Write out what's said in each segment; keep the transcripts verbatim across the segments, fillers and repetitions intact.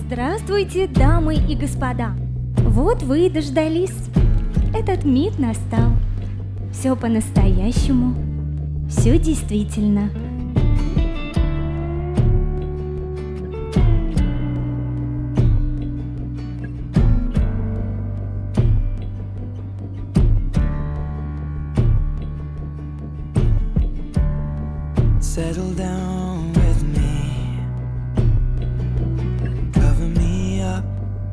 Здравствуйте, дамы и господа! Вот вы и дождались. Этот миг настал. Все по-настоящему. Все действительно. Settle down with me, cover me up,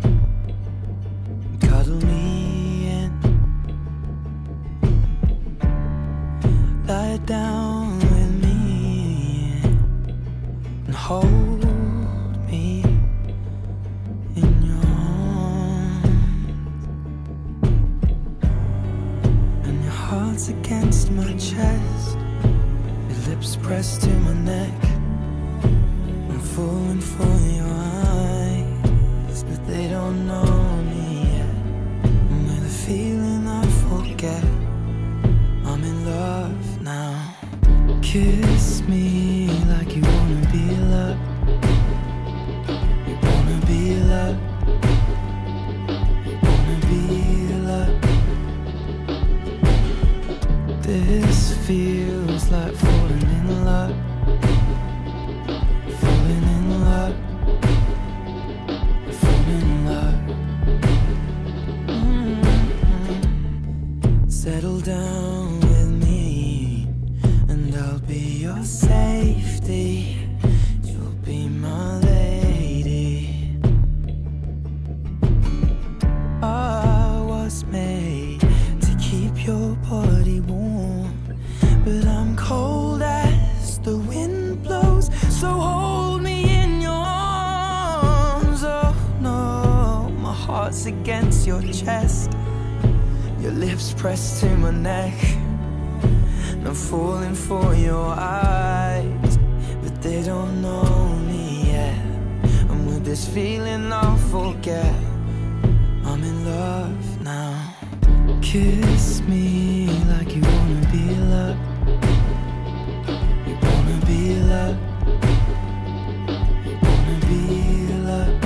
cuddle me in, lie down with me and hold me in your arms, and your heart's against my chest, lips pressed to my neck. I'm falling for your eyes, but they don't know me yet. And with a feeling I forget, I'm in love now. Kiss me like you wanna be loved. You wanna be loved. You wanna be loved. This feels like falling in love, falling in love, falling in love. Mm-hmm. Settle down with me, and I'll be your safety. You'll be my lady. I was made to keep your body warm, but I'm cold as the wind blows, so hold me in your arms. Oh no, my heart's against your chest, your lips pressed to my neck, and I'm falling for your eyes, but they don't know me yet. And with this feeling I'll forget, I'm in love now. Kiss me like you wanna be loved. You wanna be loved. You wanna be loved.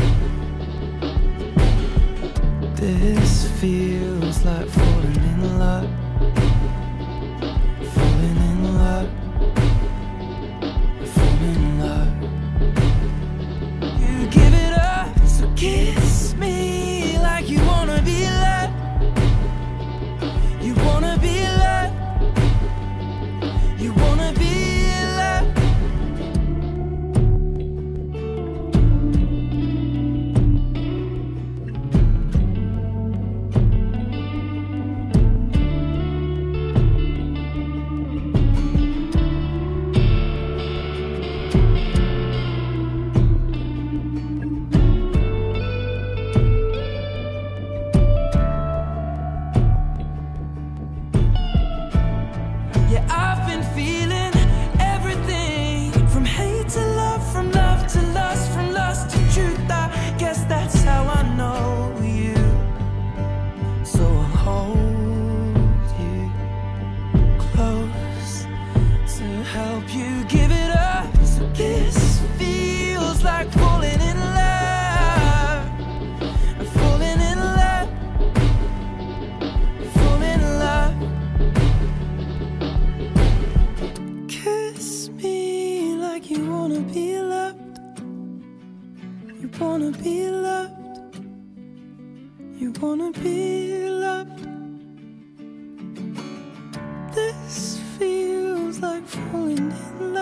This feels like falling in love, falling in love, falling in love. You give it up, so kiss me like you wanna be loved. You wanna be loved. You wanna be loved. Yeah, I've been feeling everything, from hate to love, from love to lust, from lust to truth. I guess that's how I know you. So I'll hold you close to help you give it up. So this feels like falling in love, falling in love, falling in love. Kiss me like you wanna be loved. You wanna be loved. You wanna be loved. This feels like falling in love.